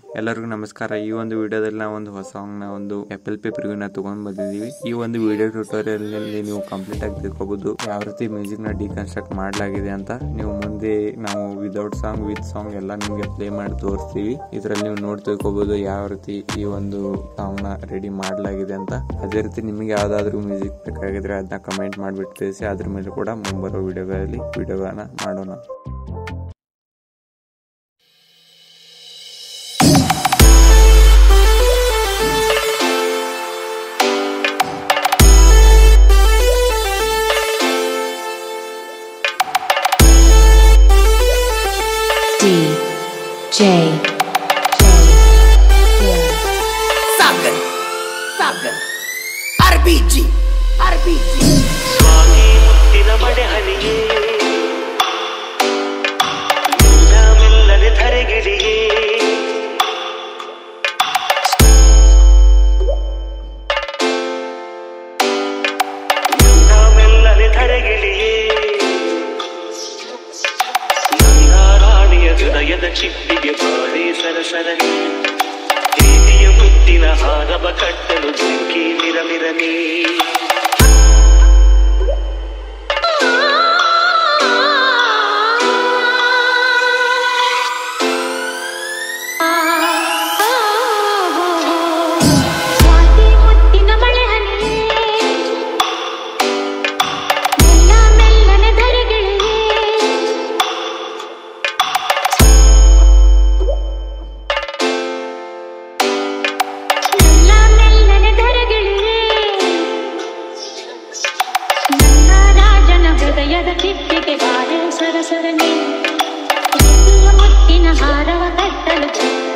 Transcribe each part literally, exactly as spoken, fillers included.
ಎಲ್ಲರಿಗೂ ನಮಸ್ಕಾರ. ಈ ಒಂದು ವಿಡಿಯೋದಲ್ಲಿ ನಾವು ಒಂದು ಹೊಸ ಸಾಂಗ್ ನ ಒಂದು ಎಫ್ ಎಲ್ ಪಿ ಪ್ರಿವ್ಯೂನ ತಗೊಂಡ್ ಬಂದಿದ್ದೀವಿ. ಈ ಒಂದು ವಿಡಿಯೋ ಟ್ಯೂಟೋರಿಯಲ್ ನಲ್ಲಿ ನೀವು ಕಂಪ್ಲೀಟ್ ಆಗಿ ತಿಳ್ಕೋಬಹುದು ಯಾವ ರೀತಿ ಮ್ಯೂಸಿಕ್ ನ ಡಿಕನ್ಸ್ಟ್ರಕ್ಟ್ ಮಾಡಲಾಗಿದೆ ಅಂತ. ನೀವು ಮುಂದೆ ನಾವು ವಿದೌಟ್ ಸಾಂಗ್ ವಿತ್ ಸಾಂಗ್ ಎಲ್ಲ ನಿಮ್ಗೆ ಪ್ಲೇ ಮಾಡಿ ತೋರಿಸ್ತೀವಿ. ಇದರಲ್ಲಿ ನೀವು ನೋಡಿ ತಿಳ್ಕೋಬಹುದು ಯಾವ ರೀತಿ ಈ ಒಂದು ಸಾಂಗ್ ನ ರೆಡಿ ಮಾಡಲಾಗಿದೆ ಅಂತ. ಅದೇ ರೀತಿ ನಿಮಗೆ ಯಾವ್ದಾದ್ರು ಮ್ಯೂಸಿಕ್ ಬೇಕಾಗಿದ್ರೆ ಅದನ್ನ ಕಮೆಂಟ್ ಮಾಡಿಬಿಟ್ಟು ತಿಳಿಸಿ. ಅದ್ರ ಮೇಲೆ ಕೂಡ ಮುಂಬರುವ ವಿಡಿಯೋಗಳಲ್ಲಿ ವಿಡಿಯೋಗಳನ್ನ ಮಾಡೋಣ. J Sagar Sagar Rbg Rbg Swati Muttina made Haniye Milla millane rbg Milla millane rbg ಹೃದಯದ ಚಿಪ್ಪಿಗೆ ಬಾಳೆ ಸರಸರನೆ ದೇವಿಯ ಮುತ್ತಿನ ಹಾರವ ಕಟ್ಟಲು ಜಿಂಕಿ ಮಿರಮಿರನೆ ಹೃದಯದ ಚಿಪ್ಪಿಗೆ ಬಾಳೆ ಸರಸರನೆ ದೇವಿಯ ಮುತ್ತಿನ ಹಾರವ ಕಟ್ಟಲು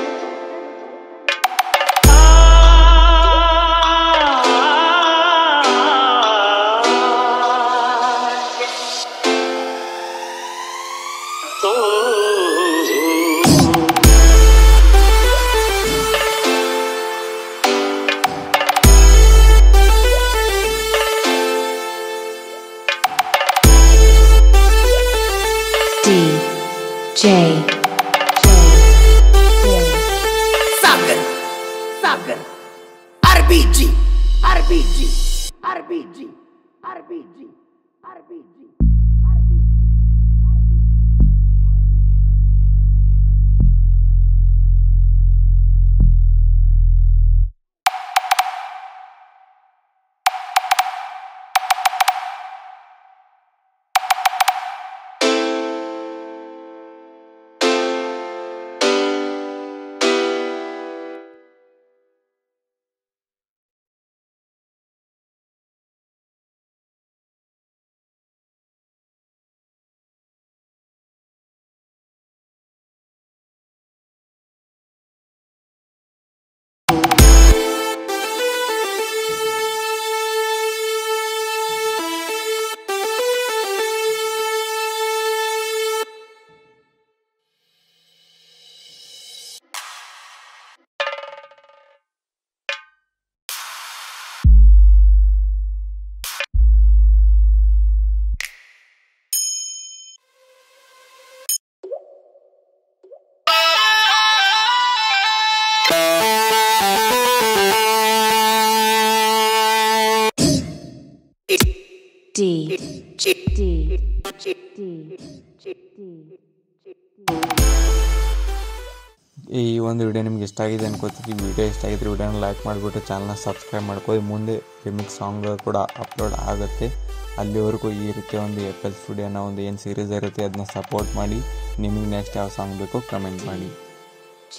J Sagar Sagar Rbg Rbg Rbg Rbg Rbg D D D D ಈ ಒಂದು ವಿಡಿಯೋ ನಿಮ್ಗೆ ಇಷ್ಟ ಆಗಿದೆ ಅನ್ಕೋತೀವಿ. ವಿಡಿಯೋ ಇಷ್ಟ ಆಗಿದ್ರೆ ವಿಡಿಯೋನ ಲೈಕ್ ಮಾಡಿಬಿಟ್ಟು ಚಾನಲ್ನ ಸಬ್ಸ್ಕ್ರೈಬ್ ಮಾಡ್ಕೊಳ್ಳಿ. ಮುಂದೆ ರಿಮಿಕ್ಸ್ ಸಾಂಗ್ಗಳು ಕೂಡ ಅಪ್ಲೋಡ್ ಆಗುತ್ತೆ. ಅಲ್ಲಿವರೆಗೂ ಈ ರೀತಿಯ ಒಂದು ಎಫ್ ಎಲ್ ಸ್ಟುಡಿಯೋನ ಒಂದು ಏನು ಸೀರೀಸ್ ಇರುತ್ತೆ ಅದನ್ನ ಸಪೋರ್ಟ್ ಮಾಡಿ. ನಿಮಗೆ ನೆಕ್ಸ್ಟ್ ಯಾವ ಸಾಂಗ್ ಬೇಕೋ ಕಮೆಂಟ್ ಮಾಡಿ.